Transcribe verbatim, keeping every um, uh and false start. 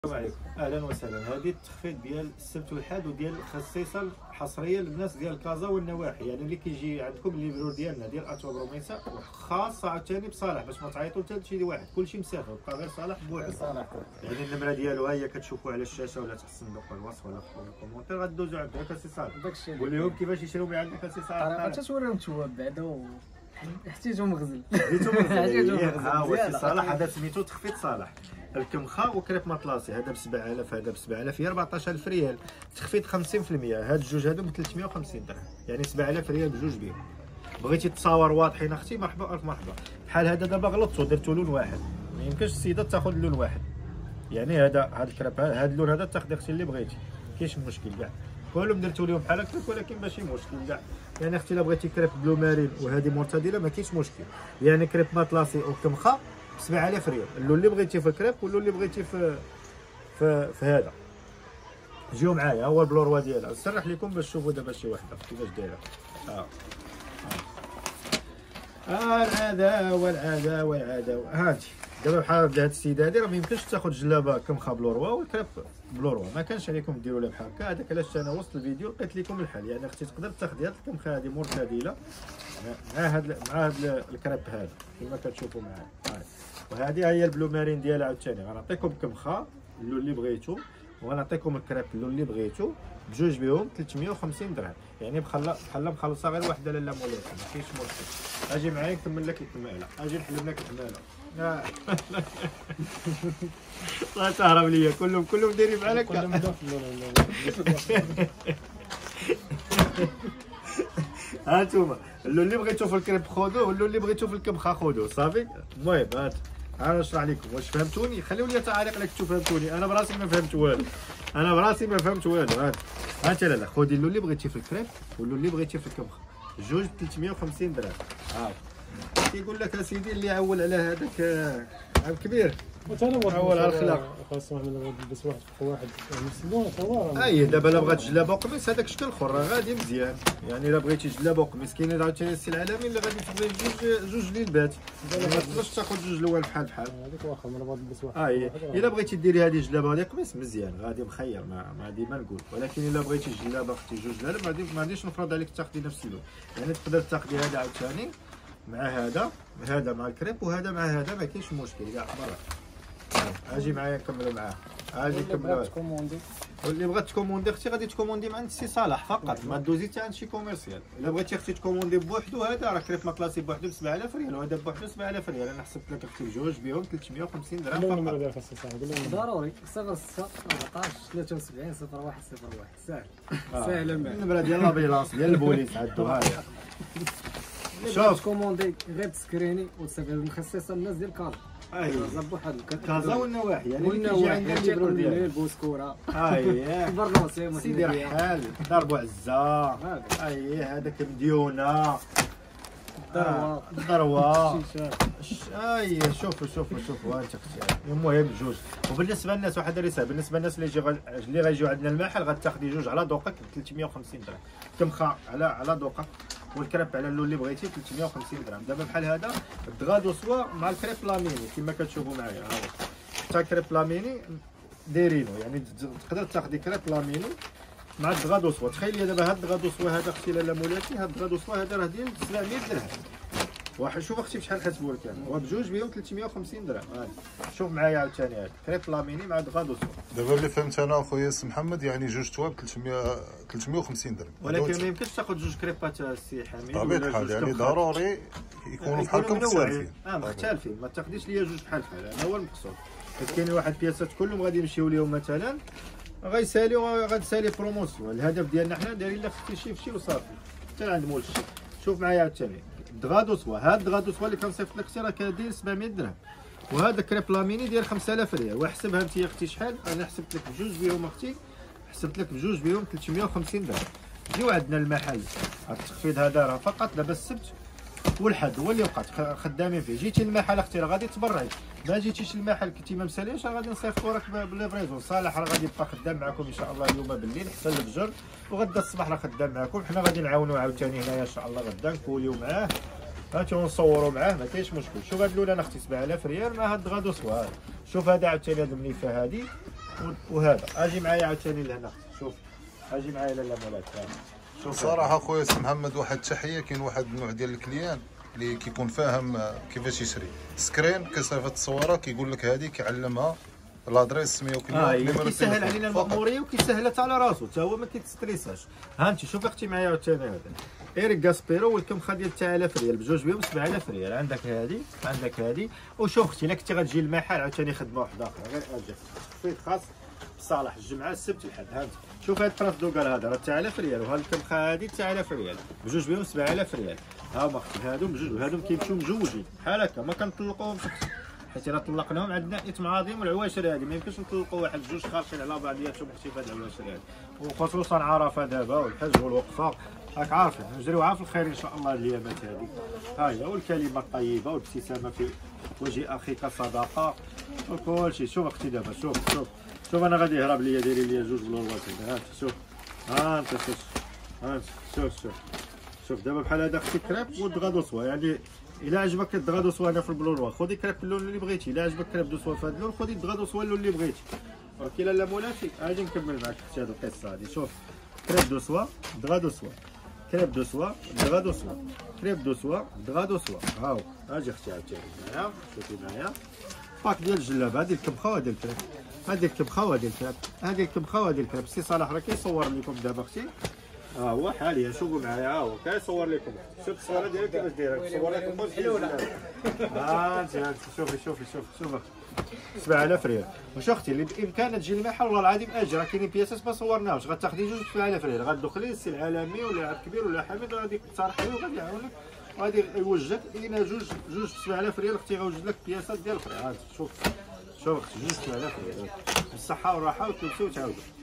السلام عليكم، اهلا وسهلا. هذه التخفيض ديال السبت والحد وديال خصيصه حصريه للناس ديال كازا والنواحي، يعني اللي كيجي عندكم الليبرور ديالنا ديال اتوب روميسا خاصه عاوتاني بصالح باش ما تعيطوا حتى لشي واحد، كلشي مسافر بقى غير صالح بوحدو. صالح يعني النمره ديالو ها هي كتشوفوا على الشاشه ولا تحت صندوق الوصف ولا في الكومونتير، غدوزوا عندها كاسي صالح داكشي قول لهم كيفاش يشريو من عندك كاسي صالح. الطريقه تتوريهم التواب بعدا حتيتو مغزل حتيتو مغزل. ها هو السي صالح، هذا سميتو تخفيض صالح. الكمخا وكريب مطلاسي هذا ب سبعة آلاف، هذا ب سبعة آلاف، هي أربعطاش ألف ريال، تخفيض خمسين في المية. هاد الجوج هادو ب ثلاثمية وخمسين درهم، يعني سبعة آلاف ريال بجوج بيهم. بغيتي تصاور واضحين اختي مرحبا الف مرحبا. بحال هذا دابا غلطتو درتو لون واحد، ما يمكنش السيده تاخذ لون واحد، يعني هذا هاد الكريب هاد اللون هذا تاخذي اختي اللي بغيتي، كاينش مشكل كاع، كلهم درتو لهم بحال هكاك، ولكن ماشي مشكل كاع. يعني اختي الا بغيتي كريب بلو مارين وهذه مرتدله ما كاينش مشكل، يعني كريب مطلاسي وكمخا سبعة آلاف ريال، اللون اللي بغيتي في الكريب واللون اللي بغيتي في في, في هذا. جيو معايا، هو البلوروا ديالها نسرح لكم باش تشوفوا دابا شي وحده كيفاش دايره. اه اه العاده والعاده والعاده. هانتي دابا بحال هاد السيده هادي راه ما يمكنش تاخذ جلابه كمخا بلوروا والكريب بلوروا، ما كانش عليكم ديروا لها بحال هكا. هذاك علاش انا وسط الفيديو لقيت لكم الحل، يعني اختي تقدر تاخذي هاد الكمخا هادي مرتدله مع هاد مع هاد الكريب هذا كما كتشوفوا معايا. وهذه هي البلو مارين ديالها عاوتاني، غنعطيكم كمخا اللون اللي بغيتو وغنعطيكم الكريب اللون اللي بغيتو بجوج بهم ثلاثمية وخمسين درهم، يعني بحال بحال مخلصه غير وحده لاله مولاي ما كاينش مشكل. اجي معايا نكمل لك الكماله، اجي نحلب لك الكماله. الله تهرب ليا، كلهم كلهم دايرين بحال هكا. ها انتوما اللون اللي بغيتو في الكريب خذوه واللون اللي بغيتو في الكمخا خذوه صافي. المهم هات انا نشرح لكم واش فهمتوني، خليو لي تعاليق لك تشوف فهمتوني، انا براسي ما فهمت والو، انا براسي ما فهمت والو. هات هانت لا لا خذي اللون اللي بغيتي في الكريب واللون اللي بغيتي في الكمخا، جوج ثلاثمية وخمسين درهم. ها كيقول لك اسيدي اللي عول على هذاك عام كبير عول على الخلاق خاص واحد نلبس واحد في واحد مسلون صوره. اي دابا الا بغات جلابه وقميص هذاك الشكل الاخر راه غادي مزيان، يعني الا بغيتي جلابه وقميص كاين عاوتاني السي العالمي اللي غادي تاخذي جوج جوج ليلبات، ما تقدرش تاخذ جوج الاول بحال بحال هذيك واخا انا بغيت نلبس واحد. اي الا بغيتي ديري هذه جلابه وهذه قميص مزيان غادي مخير، ما ما ديما نقول، ولكن الا بغيتي جلابه اختي جوج لا ما ما غاديش نفرض عليك تاخذي نفس اللون، يعني تقدر تاخذي هذا عاوتاني مع هذا، هذا مع الكريب وهذا مع هذا ما كاينش مشكل كاع برا. اجي معايا نكملوا معاه، اجي نكملوا. واللي بغات تكوموندي اختي غادي تكوموندي مع عند السي صالح فقط، ما دوزي حتى عند شي كوميرسيال. الا بغيتي اختي تكوموندي بوحدو هذا راه كريب مطلاسي بوحدو ب سبعة آلاف ريال وهذا بوحدو سبعة آلاف ريال، انا حسبت لك اختي بجوج بهم ثلاثمية وخمسين درهم فقط. النمره ديال خاص صاحبي ضروري صفر ستة أربعطاش ثلاثة وسبعين صفر واحد صفر واحد ساهل ساهله. النمره ديال لابيلانس ديال البوليس عندو ها هي. شوف كوموندي غير تسكريني وتصيفط المخصصه الناس ديال كازا. ايوا زبو حد كازا والنواحي، يعني اللي كيجي والنواحي عندنا الليبرور ديال البوسكوره. اييه البرنوسي سيدي رحال ضربوا عزه. اييه هذاك مديونه الذروه الذروه اييه. شوفوا شوفوا شوفوا انت اختي. المهم جوج. وبالنسبه للناس واحد الرساله، بالنسبه للناس اللي يجيو اللي غيجيو عندنا المحل غتاخدي جوج على دوقك ب ثلاثمية وخمسين درهم، كمخا على على دوقك والكريب على اللون اللي بغيتي ثلاثمية وخمسين درهم. دابا بحال هذا الدغادو سوا مع الكريب لاميني كما كتشوفوا معايا، ها هو حتى الكريب لاميني دايرينو، يعني تقدر تاخدي كريب لاميني مع الدغادو سوا. تخيلي دابا هاد الدغادو سوا هذا اختي لاله مولاتي، هاد الدغادو سوا هذا راه ديال سبعمية درهم. واحد شوف اختي بشحال حسبوا لك انا، هو بجوج بهم ثلاثمية وخمسين درهم. هاني شوف معايا عاوتاني هذا كريب لاميني مع دغادو سوا. دابا اللي فهمت انا اخويا سي محمد يعني جوج تواب ثلاثمية ثلاثمية وخمسين درهم، ولكن ما يمكنش تاخذ جوج كريبات السي حميد بطبيعة الحال، يعني ضروري يكونوا بحالكم مختلفين. اه مختلفين، ما تاخديش ليا جوج بحال بحال، هذا هو المقصود. حيت كاين واحد البياسات كلهم غادي يمشيو ليهم مثلا غيساليو غتسالي بروموسيون. الهدف ديالنا حنا دايرين لك في شي في شي وصافي حتى عند مول الشي. شوف معايا عاوتاني دغادو سوا، هاد دغادو سوا اللي كنصيفط لك اختي راه كدير سبعمية درهم، وهذا كريب لاميني ديال خمسة آلاف ريال. وحسبها انت يا اختي شحال، انا حسبت لك بجوج بهم اختي، حسبت لك بجوج بهم ثلاثمية وخمسين درهم. جيو عندنا المحل، هاد التخفيض هذا راه فقط دابا السبت والحد هو اللي بقات خدامين فيه. جيتي للمحل اختي راه غادي تبرعي، ما جيتيش للمحل كنتي ما مساليش راه غادي نصيفطوا لك بالليفريزون. صالح راه غادي يبقى خدام معكم ان شاء الله اليوم بالليل حتى الفجر، وغدا الصباح راه خدام معكم. حنا غادي نعاونوا عاوتاني هنايا ان شاء الله غدا نكوليو معاه هاتو نصوروا معاه ما كاينش مشكل. شوف هاد الاولى اختي سبعة آلاف ريال مع هاد غادو سوا. شوف هذا عاوتاني هاد المليفه هادي وهذا اجي معايا عاوتاني لهنا شوف اجي معايا لالا مولات شوف صراحه خويا سي محمد واحد التحيه. كاين واحد النوع ديال الكليان اللي كيكون فاهم كيفاش يشري سكرين كيصيفط التصويره كيقول لك هذه كيعلمها لادريس مية وكلمه اه كيسهل علينا المأموريه وكيسهل حتى على راسو حتى هو ما كيتستريساش. ها انت شوف اختي معايا عاوتاني هذا ايريك غاسبيرو والكمخه ديال تسعة آلاف ريال بجوج بهم سبعة آلاف ريال. عندك هذه عندك هذه وشوف اختي الا كنتي غتجي للمحل عاوتاني خدمه واحده اخرى غير اجي فيت خاص بصالح الجمعه السبت الحد. ها انت شوف هاد الطراف دوكال هذا راه تسعة آلاف ريال وهاد الكمخه هذه تسعة آلاف ريال بجوج بهم سبعة آلاف ريال. ها هما اختي هادو بجوج هادو كيمشيو مجوجين بحال هكا ما كنطلقوهمش حيت الا طلقناهم عندنا اثم عظيم. والعواشر هذه ما يمكنش نطلقوا واحد جوج خارجين على بعضياتهم اختي في هاد العواشر هذه وخصوصا عرفه دابا والحج والوقفه راك عارفين نجريو عا في الخير ان شاء الله الايامات هذه. ها هي والكلمه الطيبه والابتسامه في وجه اخيك صدقه وكل شيء. شوف اختي دابا شوف شوف شوف انا غادي يهرب ليا دايرين ليا جوج بلوروات هنا. ها انت شوف ها انت شوف ها انت شوف شوف شوف دابا بحال هذا اختي كريب والدغادو سوا. يعني الا عجبك الدغادو سوا هنا في البلوروا خذي كريب اللون اللي بغيتي. الا عجبك كريب دو سوا في هذا اللون خذي الدغادو سوا اللون اللي بغيتي. اوكي لالا مولاتي اجي نكمل معاك اختي هذه القصه هذه. شوف كريب دو سوا دغادو سوا كريب دو سوا دغادو سوا كريب دو سوا دغادو سوا. ها هو اجي اختي عاوتاني معايا شوفي معايا باك ديال الجلاب. هذه الكبخه وهذه الكريب هذه الكبخه وهذه الكريب هذه الكبخه وهذه الكريب. سي صالح راه كيصور لكم دابا اختي. ها هو حاليا شوفوا معايا ها هو كيصور لكم. شوف الصوره ديالك كيفاش دايره كيصور لكم كلشي. ها انت انت شوفي شوفي شوفي شوفي سبعة آلاف ريال. واش اختي اللي بامكانها تجي للمحل والله العظيم اجي راه كاينين بياسات ما صورناهمش غتاخدي جوج سبعة آلاف ريال غتدخلي للسي العالمي ولا عبد كبير ولا حميد غادي تصارحي وغادي يعاونك وغادي يوجدك. كاينه جوج جوج سبعة آلاف ريال اختي غيوجد لك بياسات ديال اخرى. ها شوف شوف اختي جوج سبعة آلاف ريال بالصحه والراحه وتلبسي وتعاودي.